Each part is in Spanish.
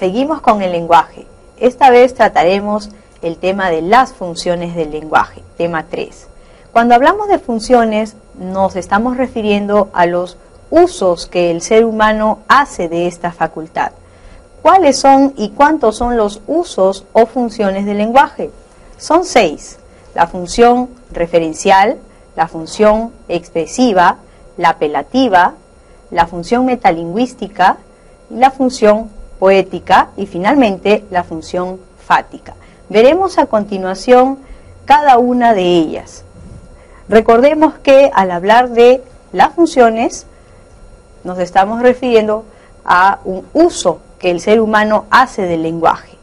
Seguimos con el lenguaje. Esta vez trataremos el tema de las funciones del lenguaje, tema 3. Cuando hablamos de funciones, nos estamos refiriendo a los usos que el ser humano hace de esta facultad. ¿Cuáles son y cuántos son los usos o funciones del lenguaje? Son 6. La función referencial, la función expresiva, la apelativa, la función metalingüística, la función poética y finalmente la función fática. Veremos a continuación cada una de ellas. Recordemos que al hablar de las funciones nos estamos refiriendo a un uso que el ser humano hace del lenguaje.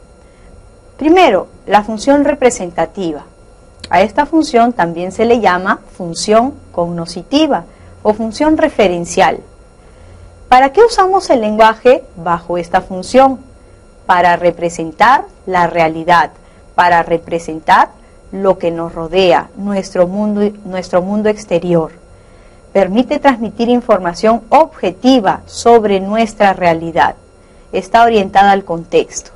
Primero, la función representativa. A esta función también se le llama función cognoscitiva o función referencial. ¿Para qué usamos el lenguaje bajo esta función? Para representar la realidad, para representar lo que nos rodea, nuestro mundo exterior. Permite transmitir información objetiva sobre nuestra realidad. Está orientada al contexto.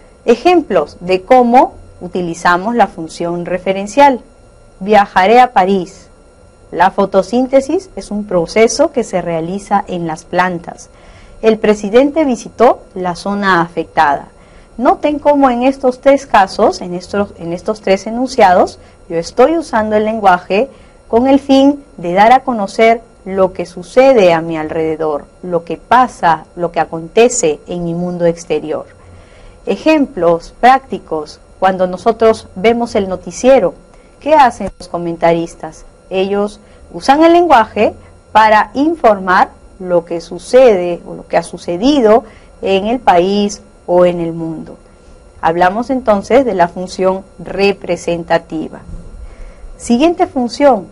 Ejemplos de cómo utilizamos la función referencial. Viajaré a París. La fotosíntesis es un proceso que se realiza en las plantas. El presidente visitó la zona afectada. Noten cómo en estos 3 casos, en estos 3 enunciados, yo estoy usando el lenguaje con el fin de dar a conocer lo que sucede a mi alrededor, lo que pasa, lo que acontece en mi mundo exterior. Ejemplos prácticos, cuando nosotros vemos el noticiero, ¿qué hacen los comentaristas? Ellos usan el lenguaje para informar lo que sucede o lo que ha sucedido en el país o en el mundo. Hablamos entonces de la función representativa. Siguiente función,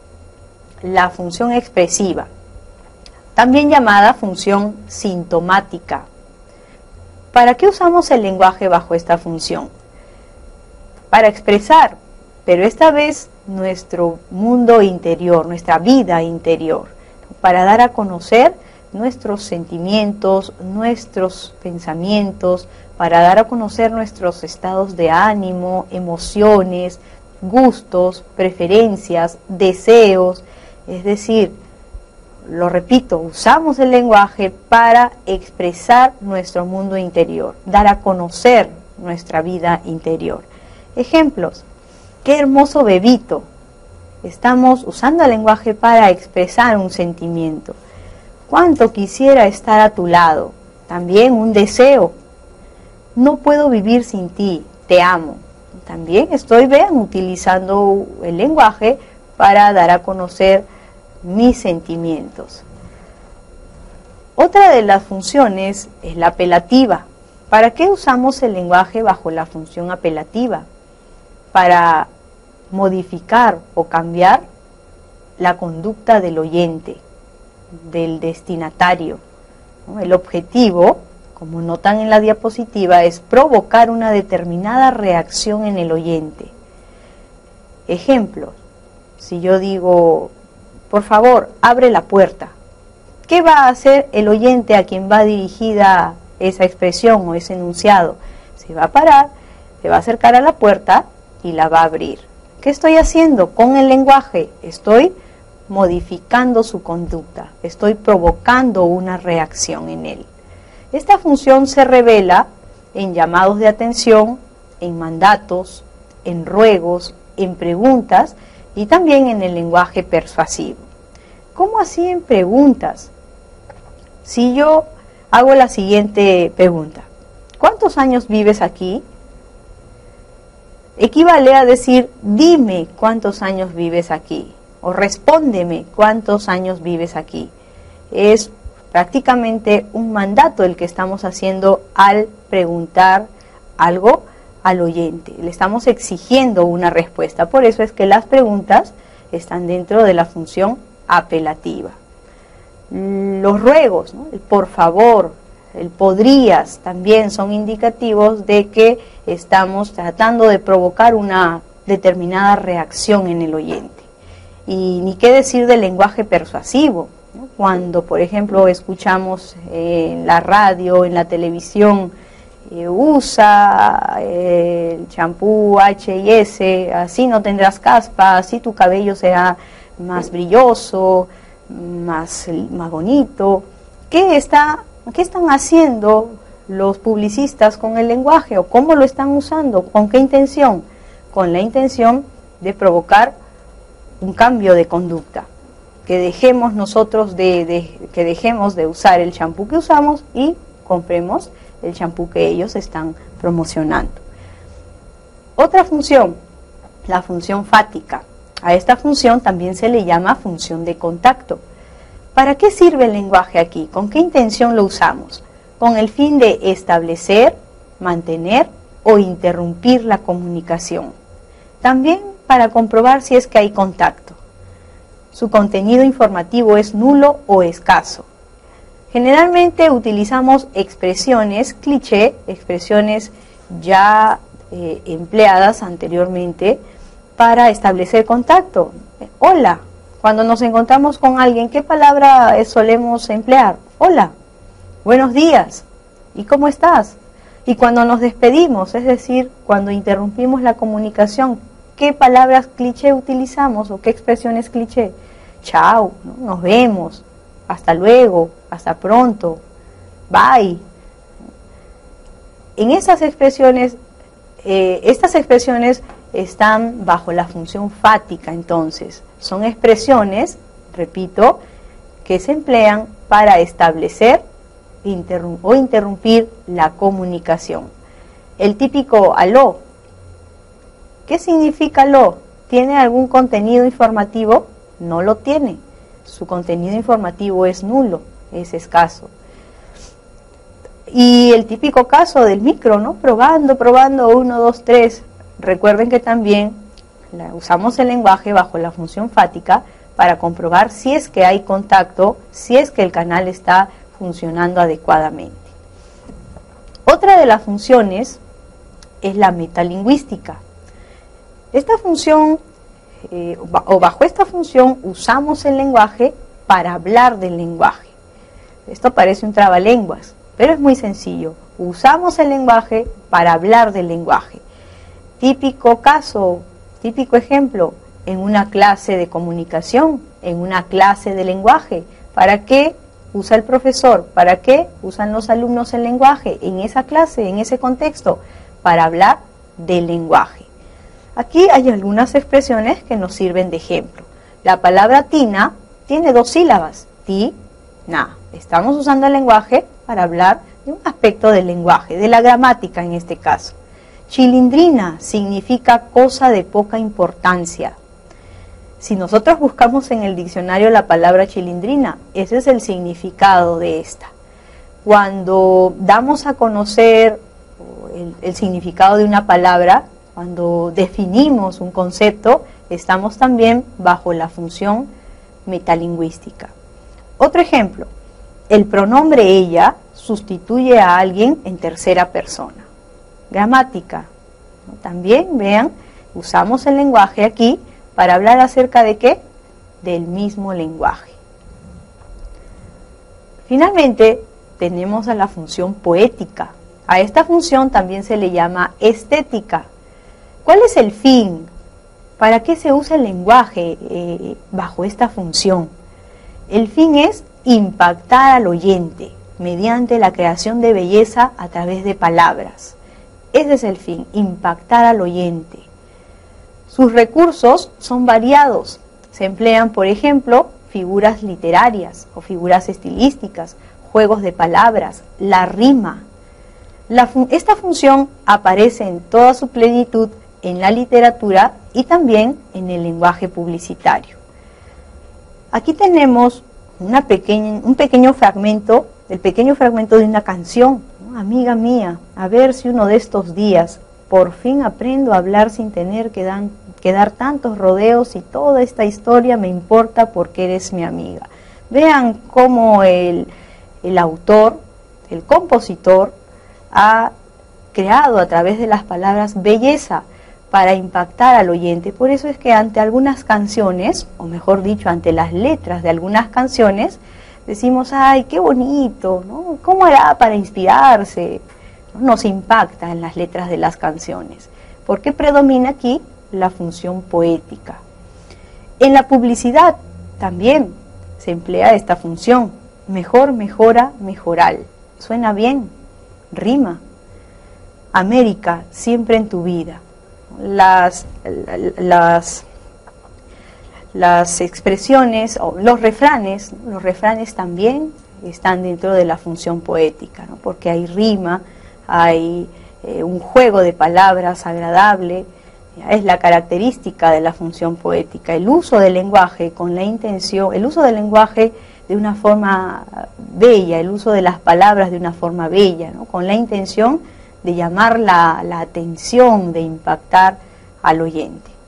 la función expresiva, también llamada función sintomática. ¿Para qué usamos el lenguaje bajo esta función? Para expresar, pero esta vez nuestro mundo interior, nuestra vida interior, para dar a conocer nuestros sentimientos, nuestros pensamientos, para dar a conocer nuestros estados de ánimo, emociones, gustos, preferencias, deseos. Es decir, lo repito, usamos el lenguaje para expresar nuestro mundo interior, dar a conocer nuestra vida interior. Ejemplos. ¡Qué hermoso bebito! Estamos usando el lenguaje para expresar un sentimiento. ¿Cuánto quisiera estar a tu lado? También un deseo. No puedo vivir sin ti, te amo. También utilizando el lenguaje para dar a conocer mis sentimientos. Otra de las funciones es la apelativa. ¿Para qué usamos el lenguaje bajo la función apelativa? Para modificar o cambiar la conducta del oyente, del destinatario, ¿no? El objetivo, como notan en la diapositiva, es provocar una determinada reacción en el oyente. Ejemplos, si yo digo, por favor, abre la puerta, ¿qué va a hacer el oyente a quien va dirigida esa expresión o ese enunciado? Se va a parar, se va a acercar a la puerta y la va a abrir. ¿Qué estoy haciendo con el lenguaje? Estoy modificando su conducta, estoy provocando una reacción en él. Esta función se revela en llamados de atención, en mandatos, en ruegos, en preguntas y también en el lenguaje persuasivo. ¿Cómo así en preguntas? Si yo hago la siguiente pregunta, ¿cuántos años vives aquí? Equivale a decir, dime cuántos años vives aquí, o respóndeme cuántos años vives aquí. Es prácticamente un mandato el que estamos haciendo al preguntar algo al oyente. Le estamos exigiendo una respuesta. Por eso es que las preguntas están dentro de la función apelativa. Los ruegos, ¿no? El por favor, el podrías, también son indicativos de que estamos tratando de provocar una determinada reacción en el oyente. Y ni qué decir del lenguaje persuasivo, ¿no? Cuando, por ejemplo, escuchamos en la radio, en la televisión, usa el champú H&S, así no tendrás caspa, así tu cabello será más brilloso, más bonito. ¿Qué están haciendo los publicistas con el lenguaje o cómo lo están usando? ¿Con qué intención? Con la intención de provocar un cambio de conducta, que dejemos nosotros que dejemos de usar el champú que usamos y compremos el champú que ellos están promocionando. Otra función, la función fática. A esta función también se le llama función de contacto. ¿Para qué sirve el lenguaje aquí? ¿Con qué intención lo usamos? Con el fin de establecer, mantener o interrumpir la comunicación. También para comprobar si es que hay contacto. Su contenido informativo es nulo o escaso. Generalmente utilizamos expresiones cliché, expresiones ya empleadas anteriormente para establecer contacto. Hola, cuando nos encontramos con alguien, ¿qué palabra solemos emplear? Hola, buenos días, ¿y cómo estás? Y cuando nos despedimos, es decir, cuando interrumpimos la comunicación, ¿qué palabras cliché utilizamos o qué expresiones cliché? Chao, ¿no? Nos vemos, hasta luego, hasta pronto, bye. En esas expresiones, estas expresiones están bajo la función fática, entonces. Son expresiones, repito, que se emplean para establecer o interrumpir la comunicación. El típico aló. ¿Qué significa aló? ¿Tiene algún contenido informativo? No lo tiene. Su contenido informativo es nulo, es escaso. Y el típico caso del micro, ¿no? Probando, 1, 2, 3. Recuerden que también usamos el lenguaje bajo la función fática para comprobar si es que hay contacto, si es que el canal está funcionando adecuadamente. Otra de las funciones es la metalingüística. Esta función, bajo esta función, usamos el lenguaje para hablar del lenguaje. Esto parece un trabalenguas, pero es muy sencillo. Usamos el lenguaje para hablar del lenguaje. Típico caso, típico ejemplo, en una clase de comunicación, en una clase de lenguaje. ¿Para qué usa el profesor? ¿Para qué usan los alumnos el lenguaje en esa clase, en ese contexto? Para hablar del lenguaje. Aquí hay algunas expresiones que nos sirven de ejemplo. La palabra tina tiene 2 sílabas, ti, na. Estamos usando el lenguaje para hablar de un aspecto del lenguaje, de la gramática en este caso. Chilindrina significa cosa de poca importancia. Si nosotros buscamos en el diccionario la palabra chilindrina, ese es el significado de esta. Cuando damos a conocer el significado de una palabra, cuando definimos un concepto, estamos también bajo la función metalingüística. Otro ejemplo, el pronombre ella sustituye a alguien en tercera persona. Gramática, ¿no? También, vean, usamos el lenguaje aquí para hablar acerca de ¿qué? Del mismo lenguaje. Finalmente, tenemos a la función poética. A esta función también se le llama estética. ¿Cuál es el fin? ¿Para qué se usa el lenguaje bajo esta función? El fin es impactar al oyente mediante la creación de belleza a través de palabras. Ese es el fin, impactar al oyente. Sus recursos son variados. Se emplean, por ejemplo, figuras literarias o figuras estilísticas, juegos de palabras, la rima. Esta función aparece en toda su plenitud en la literatura y también en el lenguaje publicitario. Aquí tenemos un pequeño fragmento, el pequeño fragmento de una canción. Amiga mía, a ver si uno de estos días por fin aprendo a hablar sin tener que dar tantos rodeos y toda esta historia me importa porque eres mi amiga. Vean cómo el autor, el compositor, ha creado a través de las palabras belleza para impactar al oyente. Por eso es que ante algunas canciones, o mejor dicho, ante las letras de algunas canciones, decimos, ay, qué bonito, ¿no? ¿Cómo hará para inspirarse? nos impacta en las letras de las canciones, porque predomina aquí la función poética. En la publicidad también se emplea esta función: mejor, mejora, mejoral. Suena bien, rima. América, siempre en tu vida. Las expresiones o los refranes también están dentro de la función poética, ¿no? Porque hay rima, hay un juego de palabras agradable. Es la característica de la función poética, el uso del lenguaje con la intención, el uso del lenguaje de una forma bella, el uso de las palabras de una forma bella, ¿no? Con la intención de llamar la atención, de impactar al oyente.